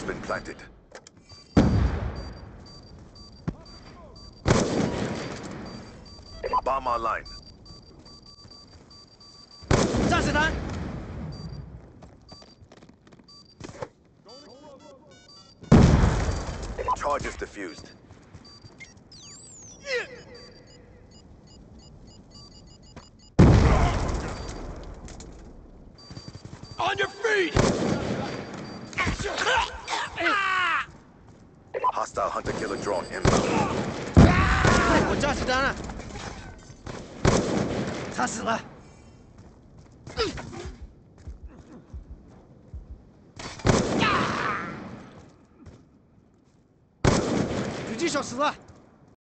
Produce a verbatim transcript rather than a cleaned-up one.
Has been planted. Bomb online. 炸子弹！ Charges defused. On your feet! Hostile hunter-killer drone inbound. 我炸子弹了！他死了！狙击手死了！